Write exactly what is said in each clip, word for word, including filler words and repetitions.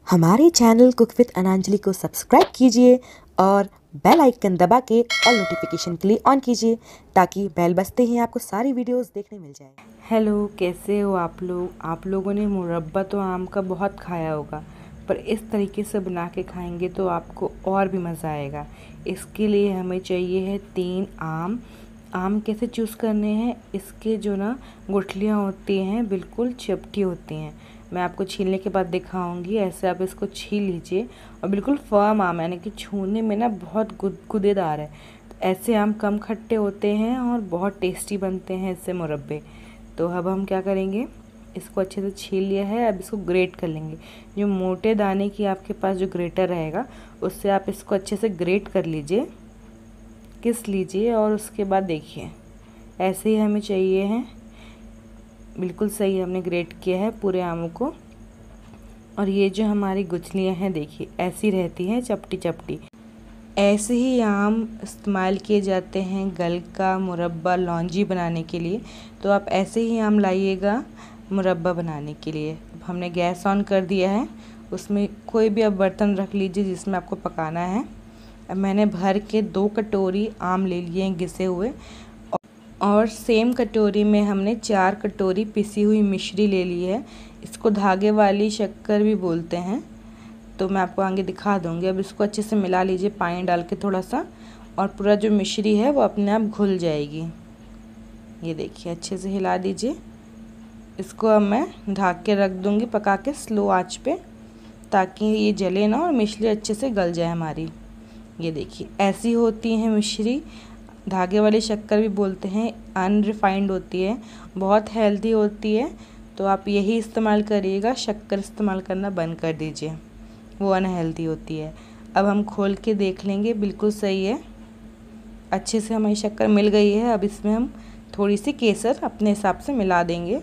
हमारे channel cook with अनांजलि को subscribe कीजिए और बेल आइकन दबा के और नोटिफिकेशन के लिए ऑन कीजिए ताकि बेल बजते ही आपको सारी वीडियोस देखने मिल जाए। हेलो, कैसे हो आप लोग? आप लोगों ने मुरब्बा तो आम का बहुत खाया होगा, पर इस तरीके से बना के खाएंगे तो आपको और भी मज़ा आएगा। इसके लिए हमें चाहिए है तीन आम। आम कैसे चूज़ करने हैं, इसके जो ना गुठलियाँ होती हैं बिल्कुल चपटी होती हैं। मैं आपको छीलने के बाद दिखाऊंगी। ऐसे आप इसको छील लीजिए और बिल्कुल फर्म आम है, यानी कि छूने में ना बहुत गुदेदार है। तो ऐसे आम कम खट्टे होते हैं और बहुत टेस्टी बनते हैं इससे मुरब्बे। तो अब हम क्या करेंगे, इसको अच्छे से छील लिया है, अब इसको ग्रेट कर लेंगे। जो मोटे दाने की आपके पास जो ग्रेटर रहेगा उससे आप इसको अच्छे से ग्रेट कर लीजिए, किस लीजिए। और उसके बाद देखिए ऐसे ही हमें चाहिए हैं, बिल्कुल सही हमने ग्रेट किया है पूरे आमों को। और ये जो हमारी गुठलियाँ हैं देखिए ऐसी रहती हैं चपटी चपटी। ऐसे ही आम इस्तेमाल किए जाते हैं गलका, मुरब्बा, लौंजी बनाने के लिए। तो आप ऐसे ही आम लाइएगा मुरब्बा बनाने के लिए। अब हमने गैस ऑन कर दिया है, उसमें कोई भी आप बर्तन रख लीजिए जिसमें आपको पकाना है। अब मैंने भर के दो कटोरी आम ले लिए हैं घिसे हुए, और सेम कटोरी में हमने चार कटोरी पिसी हुई मिश्री ले ली है। इसको धागे वाली शक्कर भी बोलते हैं, तो मैं आपको आगे दिखा दूँगी। अब इसको अच्छे से मिला लीजिए पानी डाल के थोड़ा सा, और पूरा जो मिश्री है वो अपने आप घुल जाएगी। ये देखिए अच्छे से हिला दीजिए। इसको अब मैं ढक के रख दूँगी पका के स्लो आंच पे, ताकि ये जले ना और मिश्री अच्छे से गल जाए हमारी। ये देखिए ऐसी होती है मिश्री, धागे वाली शक्कर भी बोलते हैं, अनरिफाइंड होती है, बहुत हेल्दी होती है। तो आप यही इस्तेमाल करिएगा, शक्कर इस्तेमाल करना बंद कर दीजिए, वो अनहेल्दी होती है। अब हम खोल के देख लेंगे, बिल्कुल सही है, अच्छे से हमारी शक्कर मिल गई है। अब इसमें हम थोड़ी सी केसर अपने हिसाब से मिला देंगे।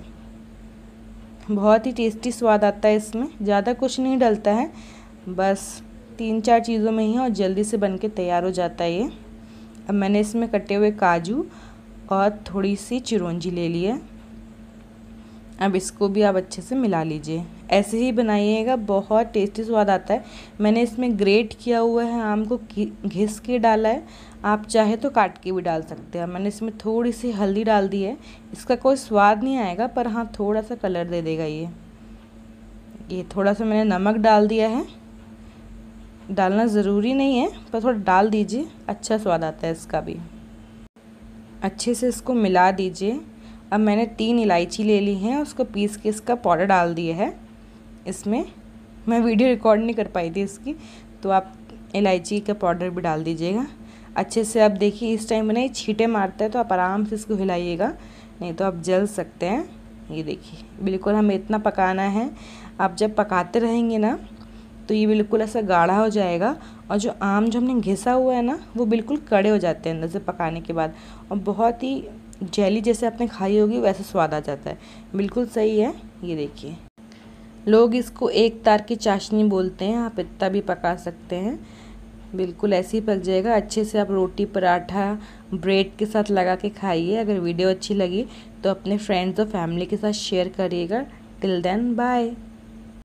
बहुत ही टेस्टी स्वाद आता है इसमें, ज़्यादा कुछ नहीं डलता है, बस तीन चार चीज़ों में ही है और जल्दी से बन के तैयार हो जाता है ये। अब मैंने इसमें कटे हुए काजू और थोड़ी सी चिरौंजी ले ली है। अब इसको भी आप अच्छे से मिला लीजिए। ऐसे ही बनाइएगा, बहुत टेस्टी स्वाद आता है। मैंने इसमें ग्रेट किया हुआ है आम को, घिस के डाला है, आप चाहे तो काट के भी डाल सकते हैं। मैंने इसमें थोड़ी सी हल्दी डाल दी है, इसका कोई स्वाद नहीं आएगा, पर हाँ थोड़ा सा कलर दे देगा ये। ये थोड़ा सा मैंने नमक डाल दिया है, डालना ज़रूरी नहीं है पर थोड़ा डाल दीजिए, अच्छा स्वाद आता है इसका भी। अच्छे से इसको मिला दीजिए। अब मैंने तीन इलायची ले ली हैं, उसको पीस के इसका पाउडर डाल दिया है इसमें। मैं वीडियो रिकॉर्ड नहीं कर पाई थी इसकी, तो आप इलायची का पाउडर भी डाल दीजिएगा अच्छे से। अब देखिए इस टाइम में नहीं छींटे मारता है, तो आप आराम से इसको हिलाइएगा, नहीं तो आप जल सकते हैं। ये देखिए बिल्कुल हमें इतना पकाना है। आप जब पकाते रहेंगे ना तो ये बिल्कुल ऐसा गाढ़ा हो जाएगा, और जो आम जो हमने घिसा हुआ है ना वो बिल्कुल कड़े हो जाते हैं अंदर से पकाने के बाद, और बहुत ही जेली जैसे आपने खाई होगी वैसे स्वाद आ जाता है। बिल्कुल सही है। ये देखिए लोग इसको एक तार की चाशनी बोलते हैं, आप इतना भी पका सकते हैं, बिल्कुल ऐसे ही पक जाएगा। अच्छे से आप रोटी, पराठा, ब्रेड के साथ लगा के खाइए। अगर वीडियो अच्छी लगी तो अपने फ्रेंड्स और फैमिली के साथ शेयर करिएगा। Till then bye.